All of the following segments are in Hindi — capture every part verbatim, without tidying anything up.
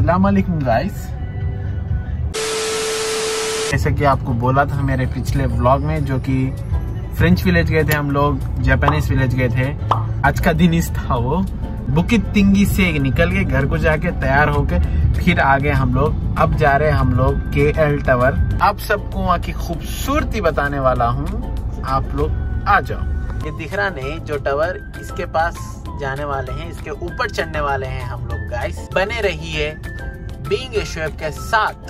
अस्सलाम वालेकुम गाइस। जैसे कि आपको बोला था मेरे पिछले व्लॉग में, जो कि फ्रेंच विलेज गए थे हम लोग, जापानीज विलेज गए थे। आज का दिन इस था, वो बुकित तिंगी से निकल के घर को जाके तैयार होके फिर आगे हम लोग अब जा रहे हैं हम लोग के एल टावर। आप सबको वहाँ की खूबसूरती बताने वाला हूँ, आप लोग आ जाओ। ये दिख रहा नहीं जो टावर, इसके पास जाने वाले हैं, इसके ऊपर चढ़ने वाले हैं हम लोग गाइस। बने रहिए बीइंग ए शोएब के साथ।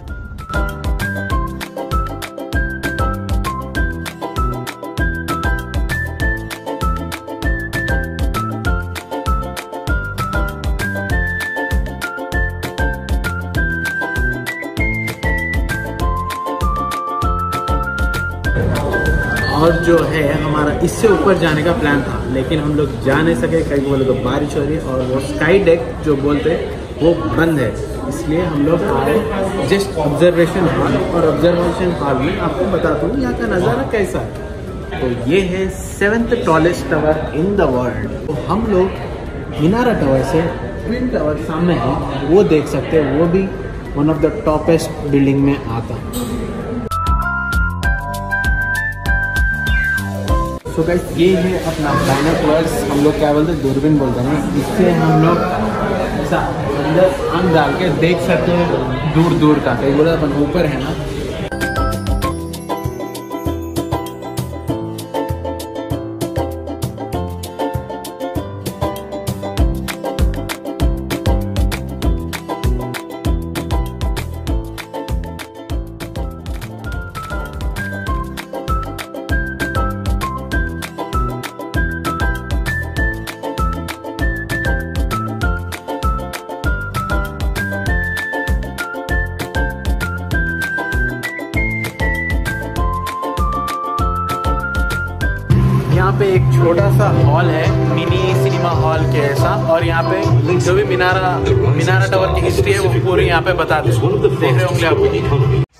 और जो है हमारा इससे ऊपर जाने का प्लान था, लेकिन हम लोग जा नहीं सके, कहीं बोले तो बारिश हो रही है और वो स्काई डेक जो बोलते वो बंद है। इसलिए हम लोग आए जस्ट ऑब्जर्वेशन हॉल, और ऑब्जर्वेशन हॉल में आपको बताता हूँ यहाँ का नज़ारा कैसा है। तो ये है seventh tallest tower in the world. तो हम लोग मीनारा टावर से ट्विन टावर सामने है वो देख सकते हैं, वो भी one of the toppest building में आता है। सो गाइस ये है अपना बाइनोकुलर्स, हम लोग क्या बोलते हैं, दूरबीन बोलते हैं। इससे हम लोग ऐसा अंदर आंख डाल के देख सकते हैं दूर दूर का, कहीं बोला अपन ऊपर है ना। यहाँ पे एक छोटा सा हॉल है, मिनी सिनेमा हॉल के ऐसा, और यहाँ पे जो भी मीनारा मीनारा टावर की हिस्ट्री है वो पूरी यहाँ पे बताते हैं। देख रहे होंगे आप।